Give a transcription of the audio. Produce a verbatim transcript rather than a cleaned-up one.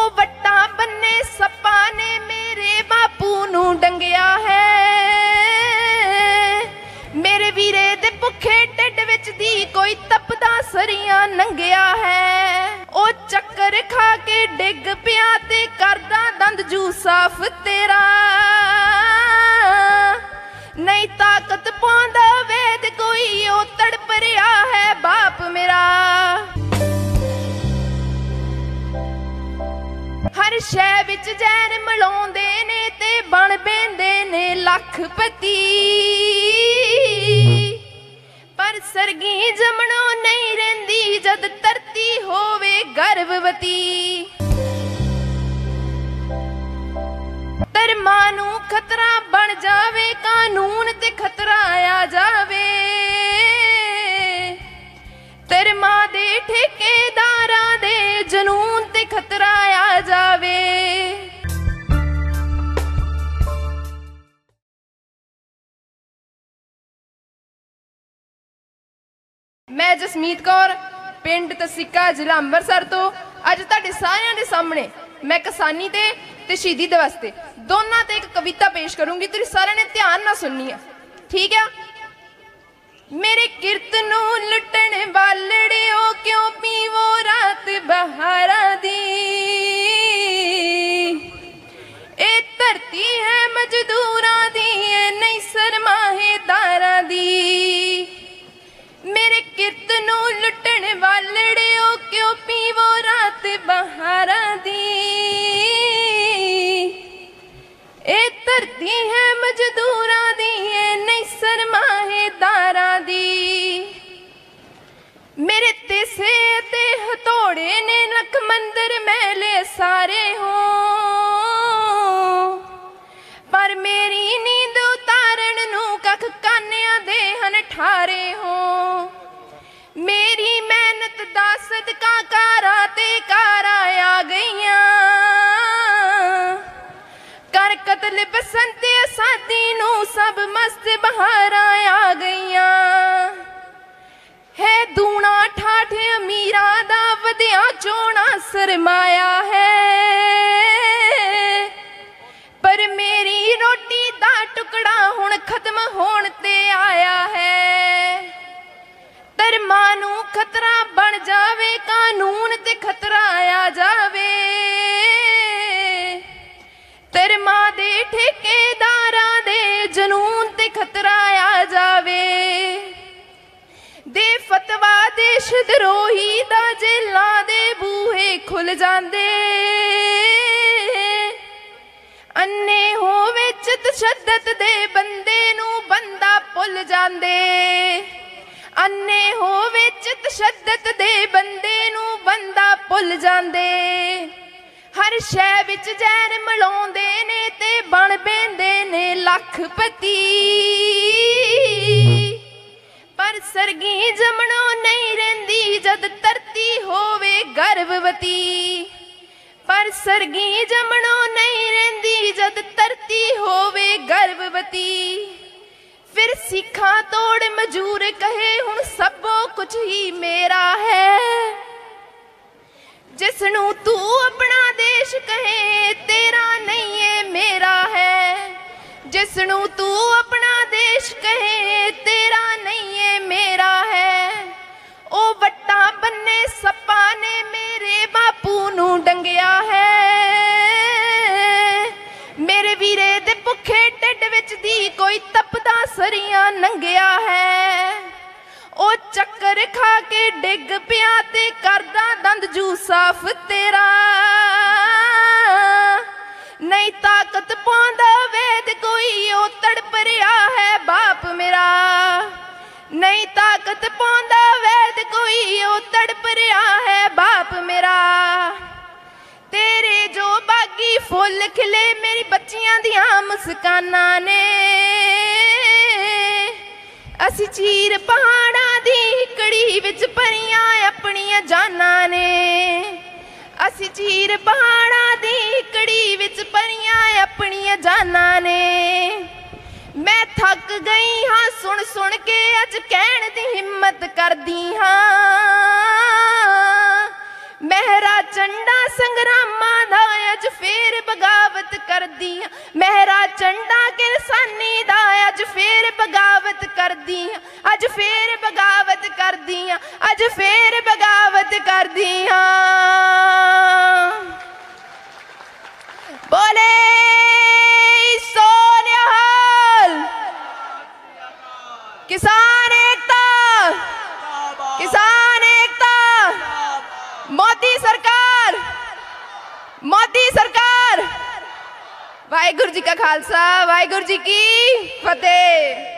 ओ वट्टा बन्ने सप्पा ने मेरे बापू नू डंगिया है। मेरे वीरे दे भुखे ढिड विच दी कोई तपदा सरियां नंगिया है। ओ चक्कर खा के डिग पिया ते करदा दंद जू साफ तेरा, नहीं ताकत पांदा वेद कोई ओ तड़प रिया है बाप मेरा। हर शै विच जैन मिलाउंदे ने ते बण बेंदे ने लखपति, पर सरगी जमणों नहीं रहिंदी जद धरती होवे गर्भवती। धर्मा नू खतरा बन जावे कानून ते खतरा आ जावे, धर्मा दे ठेकेदारां दे जनून ते खतरा आ जावे। मैं जसमीत कौर पिंड तसीका जिला अंबरसर तो अज तुहाडे सारिਆਂ ਦੇ सामने मैं किसानी ते ते शहीदी दिवस ते दोनों ते एक कविता पेश करूंगी। तुसीं सारिਆਂ ने ध्यान नाल सुननी है, ठीक है। मेरे किरत नू लुटण वालड़ियो क्यों पीवो रात बहारा दी, ए धरती है मजदूरां दी ए नहीं सरमाहेदारां दी। मेरे किरत नू लुटण वालड़ियो क्यों पीवो रात बहारा दी, ए धरती है मजदूरां दी ए नहीं सरमाहेदारां दी। मेरे तेसे ते हथौड़े ने लख मंदिर मैले सारे हो, पर मेरी नींद उतारन नू कख कानिया दे हन ठारे हो। मेरी मेहनत दा सदका कारा ते कारा आ गईयां, कर कतल बसंत सादी नू सब मस्त बहारा आ गईयां। है दूना ठाठ अमीरा दा वधिया चोना सरमाया है, पर मेरी रोटी दा टुकड़ा हुण खत्म होण ते आया है। धर्मा नू खतरा बन जावे कानून ते खतरा आ जावे, धर्मा दे ठेकेदारां दे जनून ते खतरा आ जावे। दे फतवा देश द्रोही दा जेलां दे बूहे खुल जांदे, अन्ने हो विच तशद्दद दे बंदे नू बंदा भुल जांदे, अन्ने हो विच तशद्दद दे बंदे नू बंदा भुल जांदे। हर शै विच जैन मिलाउंदे ने ते बण बेंदे ने लखपति, पर सरगी जमणों नहीं रहिंदी जद धरती होवे गर्भवती, पर सरगी जमणों नहीं रहिंदी जद धरती होवे गर्भवती। फिर सिखा तोड़ मजूर कहे हुण सबो कुछ ही मेरा है, जिसनू तू अपना देश कहे तेरा नहीं है मेरा है, जिसनू तू अपना देश कहे तेरा नहीं है मेरा है। ओ वट्टा बन्ने सप्पा ने मेरे बापू नू डंगिया है। मेरे वीरे दे भुखे ढिड विच दी कोई तपदा सरियां नंगिया है। ओ चक्कर खा के डिग पिया ते करदा दंद जू साफ तेरा, नहीं ताकत पांदा वेद कोई ओ तड़प रिया है बाप मेरा, नहीं ताकत पांदा वेद कोई ओ तड़प रिया है बाप मेरा। तेरे जो बागी फुल खिले मेरी बच्चियां दियां मुस्कानां ने, असी चीर पहाड़ां दी कड़ी विच भरियां अपनियां जानां ने, असी चीर पहाड़ां दी कड़ी विच भरियां अपनियां जानां ने। मैं थक गई हाँ सुन सुन के अज कहण दी हिम्मत करदी हाँ, ਮਹਿਰਾ ਚੰਡਾ ਸੰਗਰਾਮਾਂ ਦਾ ਅੱਜ ਫੇਰ ਬਗਾਵਤ ਕਰਦੀ ਆਂ ਮਹਿਰਾ ਚੰਡਾ ਕਿਰਸਾਨੀ ਦਾ ਅੱਜ ਫੇਰ ਬਗਾਵਤ ਕਰਦੀ ਆਂ ਅੱਜ ਫੇਰ ਬਗਾਵਤ ਕਰਦੀ ਆਂ ਅੱਜ ਫੇਰ ਬਗਾਵਤ ਕਰਦੀ ਆਂ बोले सोनिहाल किसान एकता किसान एकता मोदी सरकार मोदी सरकार वाहिगुरु जी का खालसा वाहिगुरु जी की फतेह।